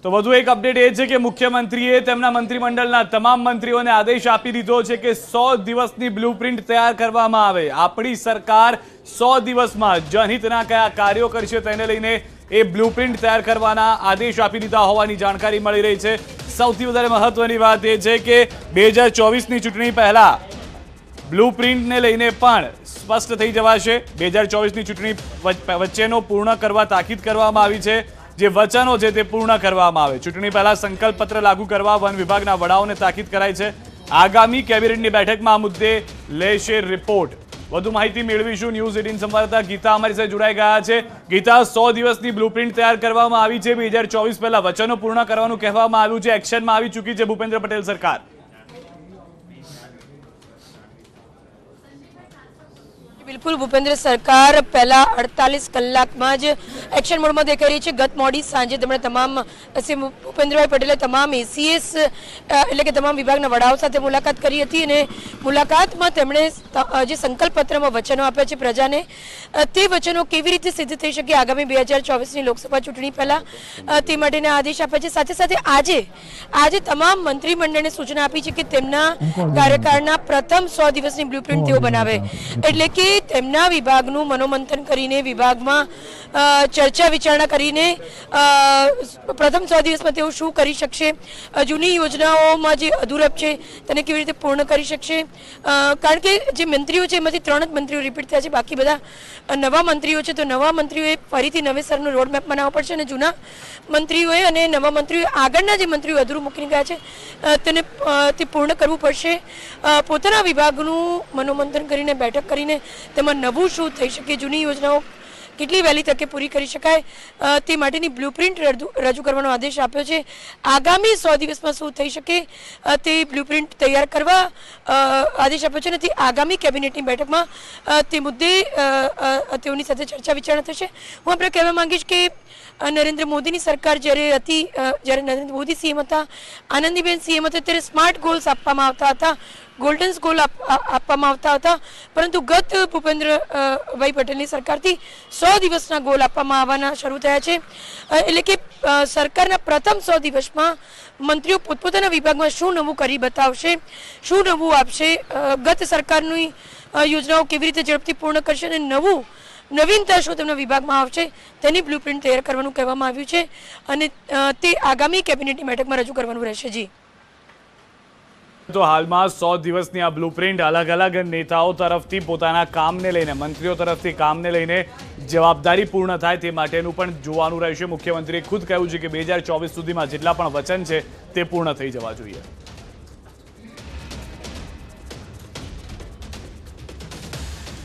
તો વધુ એક અપડેટ એ છે કે મુખ્યમંત્રીએ તેમના મંત્રીમંડળના તમામ મંત્રીઓને આદેશ આપી દીધો છે કે 100 દિવસની બ્લુપ્રિન્ટ તૈયાર કરવામાં આવે। આપણી સરકાર 100 દિવસમાં જનહિતના કયા કાર્યો કરશે તેને લઈને એ બ્લુપ્રિન્ટ તૈયાર કરવાના આદેશ આપી દીધા હોવાની જાણકારી મળી રહી છે। સૌથી વધારે મહત્વની વાત એ છે કે 2024ની ચૂંટણી પહેલા બ્લુપ્રિન્ટને લઈને પણ સ્પષ્ટ થઈ જવાશે। 2024ની ચૂંટણી વચ્ચેનો પૂર્ણ કરવા તાકીદ કરવામાં આવી છે। જે વચનો છે તે પૂર્ણ કરવામાં આવે। ચૂંટણી પહેલા સંકલ્પ પત્ર લાગુ કરવા વન વિભાગના વડાઓને તાકીદ કરાઈ છે। આગામી કેબિનેટની બેઠકમાં આ મુદ્દે લેશે રિપોર્ટ। વધુ માહિતી મેળવીશું। ન્યૂઝ 18 સંવાદદાતા ગીતા અમારી સાથે જોડાઈ ગયા છે। ગીતા, 100 દિવસની બ્લુપ્રિન્ટ તૈયાર કરવામાં આવી છે। 2024 પહેલા વચનો પૂર્ણ કરવાનું કહેવામાં આવ્યું છે। એક્શનમાં આવી ચૂકી છે ભૂપેન્દ્ર પટેલ સરકાર। बिल्कुल भूपेन्द्र सरकार पहला 48 कलाक में ज एक्शन मोड में देखाई रही है। गत मोडी सांजे तेमणे तमाम भूपेन्द्रभाई पटेले तमाम एसीएस એટલે કે તમામ વિભાગના વડાઓ સાથે મુલાકાત કરી હતી અને મુલાકાતમાં તેમણે જે સંકલ્પ પત્રમાં વચનો આપ્યા છે પ્રજાને તે વચનો કેવી રીતે સિદ્ધ થઈ શકે આગામી 2024ની લોકસભા ચૂંટણી પહેલા તે માટેના આદેશ આપ્યા છે। સાથે સાથે આજે તમામ મંત્રીમંડળને સૂચના આપી છે કે તેમના કાર્યકાળના પ્રથમ 100 દિવસની બ્લુપ્રિન્ટ તેઓ બનાવે। એટલે કે તેમના વિભાગનું મનોમંથન કરીને વિભાગમાં ચર્ચા વિચારણા કરીને પ્રથમ 100 દિવસમાં તેઓ શું કરી શકશે, જૂની યોજનાઓમાં જે અધૂરપ છે તેને કેવી રીતે પૂર્ણ કરી શકશે। કારણ કે જે મંત્રીઓ છે એમાંથી 3 જ મંત્રીઓ રિપીટ થયા છે, બાકી બધા નવા મંત્રીઓ છે। તો નવા મંત્રીઓએ ફરીથી નવેસરનો રોડમેપ બનાવવો પડશે અને જૂના મંત્રીઓએ અને નવા મંત્રીઓએ આગળના જે મંત્રીઓ અધૂરું મૂકીને ગયા છે તેને તે પૂર્ણ કરવું પડશે। પોતાના વિભાગનું મનોમંથન કરીને બેઠક કરીને તેમાં નવું શું થઈ શકે, જૂની યોજનાઓ કેટલી વહેલી તકે પૂરી કરી શકાય તે માટેની બ્લુપ્રિન્ટ રજૂ કરવાનો આદેશ આપ્યો છે। આગામી 100 દિવસમાં શું થઈ શકે તે બ્લુપ્રિન્ટ તૈયાર કરવા આદેશ આપ્યો છે અને તે આગામી કેબિનેટની બેઠકમાં તે મુદ્દે તેઓની સાથે ચર્ચા વિચારણા થશે। હું આપણે કહેવા માંગીશ કે નરેન્દ્ર મોદીની સરકાર જ્યારે નરેન્દ્ર મોદી સીએમ હતા, આનંદીબેન સીએમ હતા ત્યારે સ્માર્ટ ગોલ્સ આપવામાં આવતા હતા, गोल्डन गोल આપવામાં આવતા હતા, પરંતુ ગત ભૂપેન્દ્રભાઈ પટેલની સરકારથી 100 દિવસના ગોલ આપવામાં આવવાના શરૂ થયા છે। એટલે કે સરકારના પ્રથમ 100 દિવસમાં મંત્રીઓ પોતપોતાના વિભાગમાં શું નવું કરી બતાવશે, શું નવું આપશે, ગત સરકારની યોજનાઓ કેવી રીતે ઝડપથી પૂર્ણ કરશે અને નવીનતા શું તેમના વિભાગમાં આવશે તેની બ્લુપ્રિન્ટ તૈયાર કરવાનું કહેવામાં આવ્યું છે અને તે આગામી કેબિનેટની બેઠકમાં રજૂ કરવાનું રહેશે। જી तो हाल में 100 दिवसनी आ ब्लूप्रिंट अलग अलग नेताओं तरफथी पोताना कामने लईने मंत्रीओ तरफथी कामने लईने जवाबदारी पूर्ण थाय ते माटेनुं पण जोवानुं रहेशे। मुख्यमंत्रीए खुद कह्युं छे के 2024 सुधीमां जेटला पण वचन छे ते पूर्ण थई जवा जोईए।